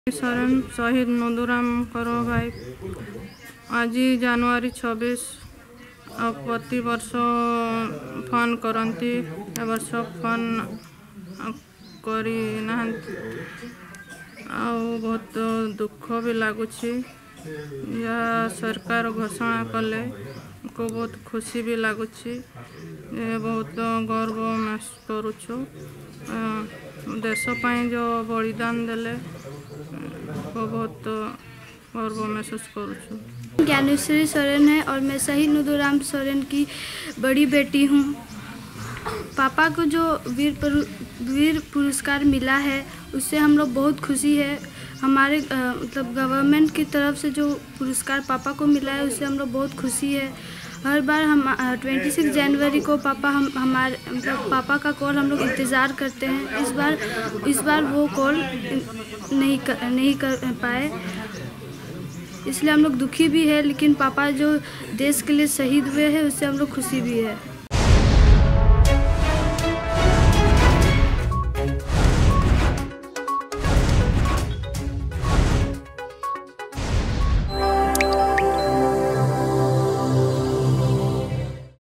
शरण शहीद नंदुराम करो भाई आज जनवरी 26 प्रति वर्ष फोन करती वर्ष फोन करी ना बहुत दुख भी लगुच या सरकार घोषणा कले को बहुत खुशी भी लगुच बहुत गर्व महसूस करुछु देश पाई जो बलिदान देले को बहुत गर्व महसूस करुछु। ज्ञानेश्वरी सोरेन है और मैं शहीद नंदुराम सोरेन की बड़ी बेटी हूँ। पापा को जो वीर पुरस्कार मिला है उससे हम लोग बहुत खुशी है। हमारे मतलब गवर्नमेंट की तरफ से जो पुरस्कार पापा को मिला है उससे हम लोग बहुत खुशी है। हर बार हम 26 जनवरी को हमारे मतलब पापा का कॉल हम लोग इंतज़ार करते हैं। इस बार वो कॉल नहीं कर पाए, इसलिए हम लोग दुखी भी है, लेकिन पापा जो देश के लिए शहीद हुए हैं उससे हम लोग खुशी भी है।